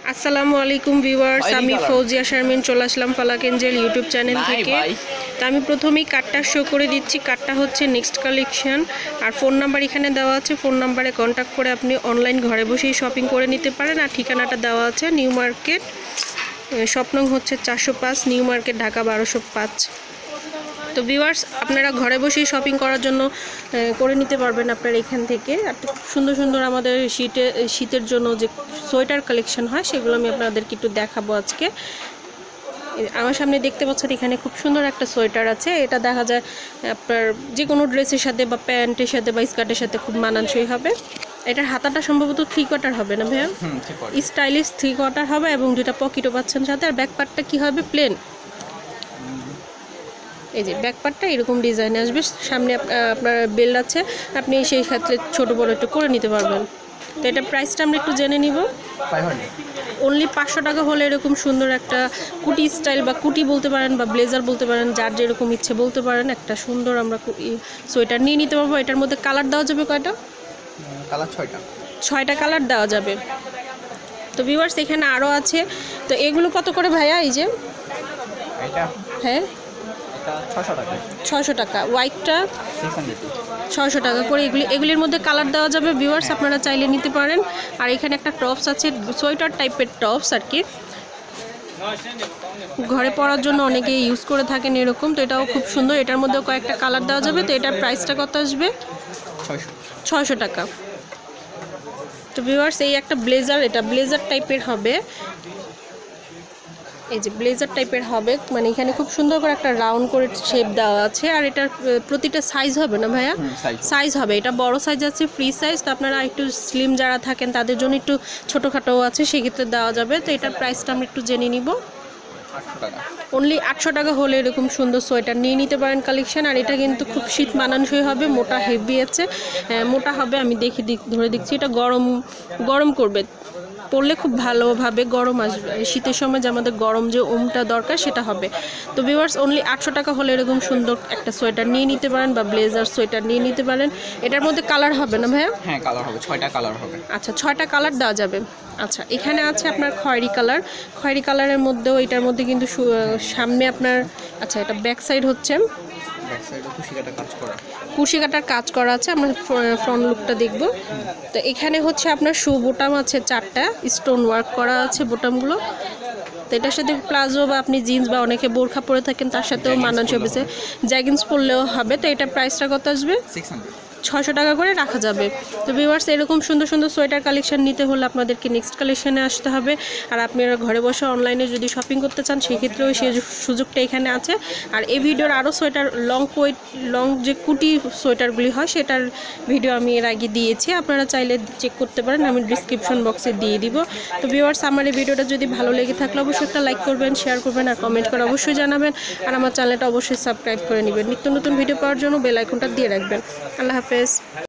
আসসালামু আলাইকুম ভিউয়ার্স, আমি ফৌজিয়া শারমিন চলে আসলাম ফালাক এঞ্জেল ইউটিউব চ্যানেল থেকে। তো আমি প্রথমেই কার্ডটা শো করে দিচ্ছি। কার্ডটা হচ্ছে নেক্সট কালেকশন, আর ফোন নাম্বার এখানে দেওয়া আছে। ফোন নাম্বারে কন্ট্যাক্ট করে আপনি অনলাইন ঘরে বসেই শপিং করে নিতে পারেন। আর ঠিকানাটা দেওয়া আছে নিউ মার্কেট, শপ নং হচ্ছে 405, নিউ মার্কেট, ঢাকা 1205। তো ভিউয়ার্স, আপনারা ঘরে বসেই শপিং করার জন্য করে নিতে পারবেন আপনারা এখান থেকে। আর সুন্দর সুন্দর আমাদের শীতের জন্য যে সোয়েটার কালেকশন হয় সেগুলো আমি আপনাদেরকে একটু দেখাবো আজকে। আমার সামনে দেখতে পাচ্ছেন এখানে খুব সুন্দর একটা সোয়েটার আছে। এটা দেখা যায় আপনার যে কোনো ড্রেসের সাথে বা প্যান্টের সাথে বা স্কার্টের সাথে খুব মানানসই হবে। এটার হাতাটা সম্ভবত 3 কোয়ার্টার হবে না ভাইয়া? স্টাইলিশ 3 কোয়ার্টার হবে এবং যেটা পকেটও পাচ্ছেন সাথে। আর ব্যাক পার্টটা কী হবে? প্লেন। এই যে ব্যাক পার্টটা এরকম ডিজাইন আসবে। সামনে আপনার বেল্ট আছে, আপনি সেই ক্ষেত্রে ছোট বড় একটু করে নিতে পারবেন। তো এটা প্রাইসটা আমরা একটু জেনে নিব। 500, অনলি 500 টাকা হলে এরকম সুন্দর একটা কুটি স্টাইল বা কুটি বলতে পারেন বা ব্লেজার বলতে পারেন, যার যেরকম ইচ্ছে বলতে পারেন, একটা সুন্দর আমরা সোয়েটার নিয়ে নিতে পারবো। এটার মধ্যে কালার দেওয়া যাবে কয়টা? কালার 6টা কালার দেওয়া যাবে। তো ভিউয়ার্স, এখানে আরও আছে। তো এগুলো কত করে ভাইয়া? এই যে হ্যাঁ 600 টাকা, হোয়াইটটা 600 টাকা করে। এগুলির মধ্যে কালার দেওয়া যাবে ভিউয়ার্স, আপনারা চাইলে নিতে পারেন। আর এখানে একটা টপস আছে, সোয়েটার টাইপের টপস আর কি, ঘরে পরার জন্য অনেকে ইউজ করে থাকেন এরকম। তো এটাও খুব সুন্দর, এটার মধ্যেও কয়েকটা কালার দেওয়া যাবে। তো এটার প্রাইসটা কত আসবে? 600 টাকা। তো ভিউয়ার্স, এই একটা ব্লেজার, এটা ব্লেজার টাইপের হবে। এই যে ব্লেজার টাইপের হবে, মানে এখানে খুব সুন্দর করে একটা রাউন্ড করে শেপ দেওয়া আছে। আর এটার প্রতিটা সাইজ হবে না ভাইয়া? সাইজ হবে। এটা বড় সাইজ আছে, ফ্রি সাইজ। তো আপনারা একটু স্লিম যারা থাকেন তাদের জন্য একটু ছোটোখাটোও আছে, সেক্ষেত্রে দেওয়া যাবে। তো এটার প্রাইসটা আমরা একটু জেনে নিব। অনলি 800 টাকা হলে এরকম সুন্দর সোয়েটার নিয়ে নিতে পারেন কালেকশন। আর এটা কিন্তু খুব শীত মানানসই হবে, মোটা হেভি আছে, মোটা হবে। আমি ধরে দেখছি, এটা গরম করবে, পরলে খুব ভালোভাবে গরম আসবে। শীতের সময় যে আমাদের গরম যে ওমটা দরকার সেটা হবে। তো ভিউয়ার্স, অনলি 800 টাকা হলে এরকম সুন্দর একটা সোয়েটার নিয়ে নিতে পারেন বা ব্লেজার সোয়েটার নিয়ে নিতে পারেন। এটার মধ্যে কালার হবে না ভাইয়া? হ্যাঁ, কালার হবে, 6টা কালার হবে। আচ্ছা, 6টা কালার দেওয়া যাবে। আচ্ছা, এখানে আছে আপনার খয়েরি কালার। খয়েরি কালারের মধ্যেও এটার মধ্যে কিন্তু সামনে আপনার, আচ্ছা এটা ব্যাক সাইড হচ্ছে কুশি কাটার কাজ করা আছে। আমরা ফ্রন্ট লুকটা দেখব। তো এখানে হচ্ছে আপনার বোতাম আছে 4টা, স্টোন ওয়ার্ক করা আছে বোতামগুলো। তো এটার সাথে প্লাজো বা আপনি জিন্স বা অনেকে বোরখা পরে থাকেন তার সাথেও মানানসই হবে, জ্যাগিন্স পরলেও হবে। তো এটার প্রাইসটা কত আসবে? 600 টাকা করে রাখা যাবে। তো ভিউয়ার্স, এরকম সুন্দর সুন্দর সোয়েটার কালেকশন নিতে হলে আপনাদেরকে নেক্সট কালেকশনে আসতে হবে। আর আপনারা ঘরে বসে অনলাইনে যদি শপিং করতে চান সেক্ষেত্রেও সেই সুযোগটা এখানে আছে। আর এই ভিডিওর আরও সোয়েটার লং যে কুটি সোয়েটারগুলি হয় সেটার ভিডিও আমি এর আগে দিয়েছি, আপনারা চাইলে চেক করতে পারেন, আমি ডিসক্রিপশন বক্সে দিয়ে দিব। তো ভিউয়ার্স, আমার এই ভিডিওটা যদি ভালো লেগে থাকলে অবশ্যই একটা লাইক করবেন, শেয়ার করবেন আর কমেন্ট করে অবশ্যই জানাবেন। আর আমার চ্যানেলটা অবশ্যই সাবস্ক্রাইব করে নেবেন। নিত্য নতুন ভিডিও পাওয়ার জন্য বেল আইকনটা দিয়ে রাখবেন। আল্লাহ হাফেজ।